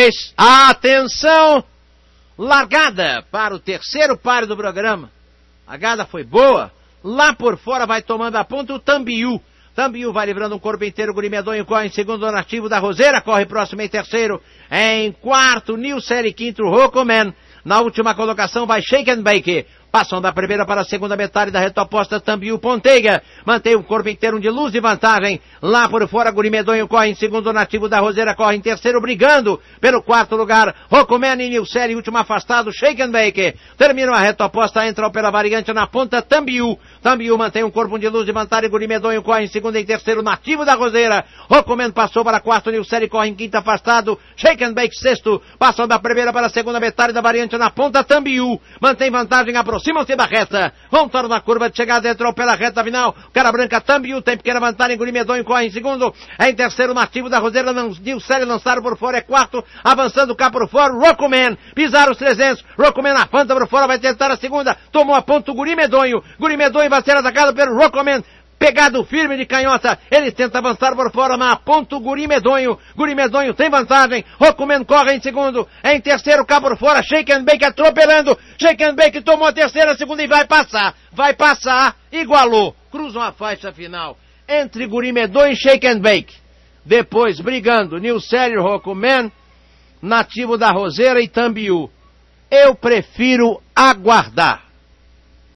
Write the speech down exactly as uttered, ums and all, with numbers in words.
três, atenção, largada para o terceiro páreo do programa. A largada foi boa, lá por fora vai tomando a ponta o Tambiú. Tambiú vai livrando um corpo inteiro, Guri Medonho corre em segundo, Donativo da Roseira corre próximo em terceiro, em quarto, Nilson e quinto, Rocoman. Na última colocação vai Shake and Bake. Passam da primeira para a segunda metade da reta oposta, Tambiú Ponteiga. Mantém o corpo inteiro de luz e vantagem. Lá por fora, Guri Medonho corre em segundo, Nativo da Roseira corre em terceiro, brigando pelo quarto lugar. Rocoman e Nilceri, último afastado, Shake and Bake. Terminam a reta oposta, entram pela variante na ponta, Tambiú. Tambiú mantém um corpo de luz e vantagem, Guri Medonho corre em segundo e terceiro, Nativo da Roseira. Rocoman passou para quarto, Nilceri corre em quinto afastado, Shake and Bake sexto. Passam da primeira para a segunda metade da variante na ponta, Tambiú. Mantém vantagem, aproximam-se da reta. Vão tornar a curva de chegada, entrou pela reta final. Cara branca, Tambiú tem pequena vantagem, Guri Medonho corre em segundo. Em terceiro, Nativo da Roseira, Nilceri lançaram por fora, é quarto. Avançando cá por fora, Rocoman. Pisaram os trezentos. Rocoman na ponta por fora, vai tentar a segunda. Tomou a ponta o Guri Medonho. Guri Medonho vai ser atacado pelo Rocoman. Pegado firme de canhota, ele tenta avançar por fora, na ponta o Guri Medonho. Guri Medonho tem vantagem, Rocoman corre em segundo, em terceiro cá por fora, Shake and Bake atropelando, Shake and Bake tomou a terceira, a segunda e vai passar, vai passar, igualou, cruzam a faixa final, entre Guri Medonho e Shake and Bake. Depois, brigando, Nilceri, Rocoman, Nativo da Roseira e Tambiú. Eu prefiro aguardar.